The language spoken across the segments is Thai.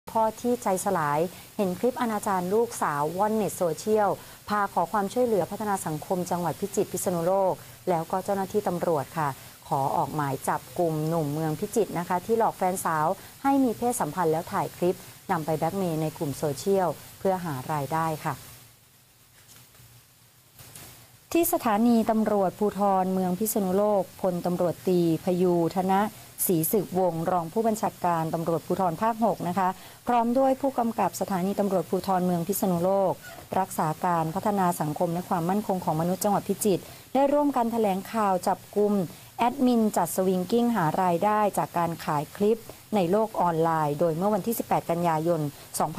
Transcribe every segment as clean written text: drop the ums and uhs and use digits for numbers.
พ่อที่ใจสลายเห็นคลิปอนาจารลูกสาวว่อนเน็ตโซเชียลพาขอความช่วยเหลือพัฒนาสังคมจังหวัดพิจิตรพิษณุโลกแล้วก็เจ้าหน้าที่ตำรวจค่ะขอออกหมายจับกลุ่มหนุ่มเมืองพิจิตรนะคะที่หลอกแฟนสาวให้มีเพศสัมพันธ์แล้วถ่ายคลิปนำไปแบล็กเมย์ในกลุ่มโซเชียลเพื่อหารายได้ค่ะที่สถานีตำรวจภูธรเมืองพิษณุโลกพลตำรวจตรีพยูธนะศรีศึกวงศ์รองผู้บัญชาการตำรวจภูธรภาค 6นะคะพร้อมด้วยผู้กำกับสถานีตำรวจภูธรเมืองพิษณุโลกรักษาการพัฒนาสังคมและความมั่นคงของมนุษย์จังหวัดพิจิตรได้ร่วมกันแถลงข่าวจับกุมแอดมินจัดสวิงกิ้งหารายได้จากการขายคลิปในโลกออนไลน์โดยเมื่อวันที่ 18 กันยายน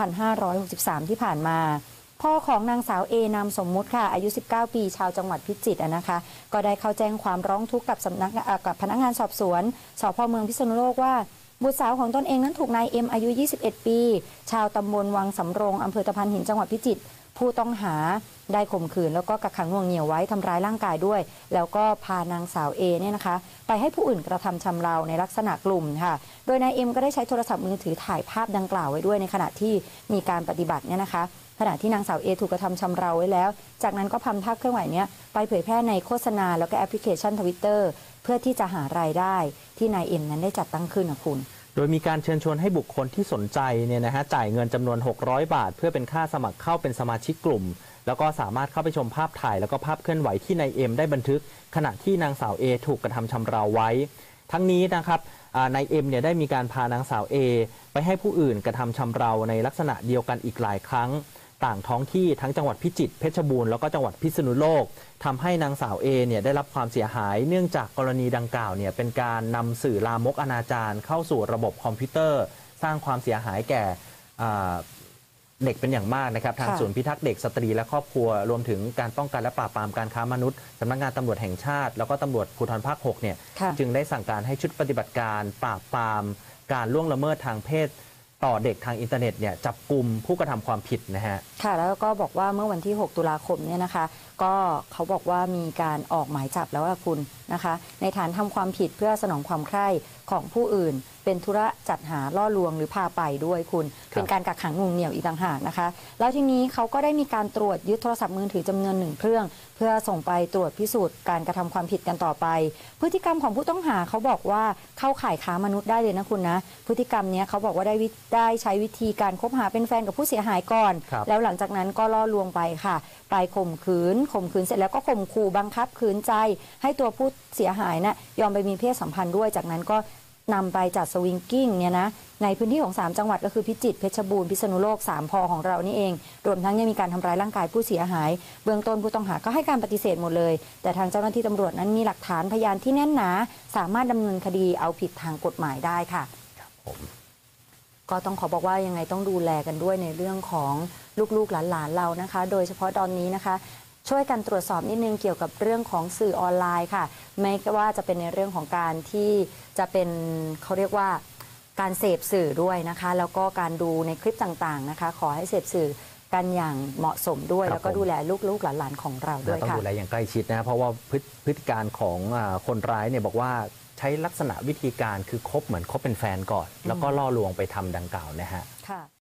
2563 ที่ผ่านมาพ่อของนางสาวเอนามสมมุติค่ะอายุ 19 ปีชาวจังหวัดพิจิตรนะคะก็ได้เข้าแจ้งความร้องทุกข์กับพนักงานสอบสวนสพ.เมืองพิษณุโลกว่าบุตรสาวของตนเองนั้นถูกนายเอ็มอายุ 21 ปีชาวตำบลวังสำโรงอำเภอตะพานหินจังหวัดพิจิตรผู้ต้องหาได้ข่มขืนแล้วก็กักขังหน่วงเหนี่ยวไว้ทำร้ายร่างกายด้วยแล้วก็พานางสาวเอเนี่ยนะคะไปให้ผู้อื่นกระทำชำเราในลักษณะกลุ่มค่ะโดยนายเอ็มก็ได้ใช้โทรศัพท์มือถือถ่ายภาพดังกล่าวไว้ด้วยในขณะที่มีการปฏิบัติเนี่ยนะคะขณะที่นางสาวเอถูกกระทำชำเราไว้แล้วจากนั้นก็พันภาพเครื่องไหวนี้ไปเผยแพร่ในโฆษณาแล้วก็แอปพลิเคชัน Twitter เพื่อที่จะหารายได้ที่นายเอ็มนั้นได้จัดตั้งขึ้นนะคุณโดยมีการเชิญชวนให้บุคคลที่สนใจเนี่ยนะฮะจ่ายเงินจำนวน600 บาทเพื่อเป็นค่าสมัครเข้าเป็นสมาชิกกลุ่มแล้วก็สามารถเข้าไปชมภาพถ่ายแล้วก็ภาพเคลื่อนไหวที่นายเอ็มได้บันทึกขณะที่นางสาวเอถูกกระทำชำเราไว้ทั้งนี้นะครับนายเอ็มเนี่ยได้มีการพานางสาวเอไปให้ผู้อื่นกระทำชำเราในลักษณะเดียวกันอีกหลายครั้งต่างท้องที่ทั้งจังหวัดพิจิตรเพชรบูรณ์แล้วก็จังหวัดพิษณุโลกทำให้นางสาวเอเนี่ยได้รับความเสียหายเนื่องจากกรณีดังกล่าวเนี่ยเป็นการนำสื่อลามกอนาจารเข้าสู่ระบบคอมพิวเตอร์สร้างความเสียหายแก่เด็กเป็นอย่างมากนะครับทางศูนย์พิทักษ์เด็กสตรีและครอบครัวรวมถึงการป้องกันและปราบปรามการค้ามนุษย์สำนักงานตำรวจแห่งชาติแล้วก็ตำรวจภูธรภาค 6เนี่ยจึงได้สั่งการให้ชุดปฏิบัติการปราบปรามการล่วงละเมิดทางเพศต่อเด็กทางอินเทอร์เน็ตเนี่ยจับกลุ่มผู้กระทำความผิดนะฮะค่ะแล้วก็บอกว่าเมื่อวันที่ 6 ตุลาคมเนี่ยนะคะก็เขาบอกว่ามีการออกหมายจับแล้วคุณนะคะในฐานทำความผิดเพื่อสนองความใคร่ของผู้อื่นเป็นธุระจัดหาล่อลวงหรือพาไปด้วยคุณเป็นการกักขังหน่วงเหนี่ยวอีกต่างหากนะคะแล้วทีนี้เขาก็ได้มีการตรวจยึดโทรศัพท์มือถือจำนวน1 เครื่องเพื่อส่งไปตรวจพิสูจน์การกระทำความผิดกันต่อไปพฤติกรรมของผู้ต้องหาเขาบอกว่าเข้าข่ายค้ามนุษย์ได้เลยนะคุณนะพฤติกรรมนี้เขาบอกว่าได้ใช้วิธีการคบหาเป็นแฟนกับผู้เสียหายก่อนแล้วหลังจากนั้นก็ล่อลวงไปค่ะไปข่มขืนเสร็จแล้วก็ข่มขู่บังคับขืนใจให้ตัวผู้เสียหายนะยอมไปมีเพศสัมพันธ์ด้วยจากนั้นก็นำไปจัดสวิงกิ้งเนี่ยนะในพื้นที่ของ3 จังหวัดก็คือพิจิตรเพชรบูรณ์พิษณุโลก3 พ.ของเรานี่เองรวมทั้งยังมีการทำร้ายร่างกายผู้เสียหายเบื้องต้นผู้ต้องหาก็ให้การปฏิเสธหมดเลยแต่ทางเจ้าหน้าที่ตำรวจนั้นมีหลักฐานพยานที่แน่นหนาสามารถดำเนินคดีเอาผิดทางกฎหมายได้ค่ะก็ต้องขอบอกว่ายังไงต้องดูแลกันด้วยในเรื่องของลูกๆหลานๆเรานะคะโดยเฉพาะตอนนี้นะคะช่วยกันตรวจสอบนิดนึงเกี่ยวกับเรื่องของสื่อออนไลน์ค่ะไม่ว่าจะเป็นในเรื่องของการที่จะเป็นเขาเรียกว่าการเสพสื่อด้วยนะคะแล้วก็การดูในคลิปต่างๆนะคะขอให้เสพสื่อกันอย่างเหมาะสมด้วยแล้วก็ดูแลลูกๆหลานๆของเราด้วยค่ะต้องดูแลอย่างใกล้ชิดนะเพราะว่าพฤติการของคนร้ายเนี่ยบอกว่าใช้ลักษณะวิธีการคือคบเหมือนคบเป็นแฟนก่อนแล้วก็ล่อลวงไปทำดังกล่าวนะฮะ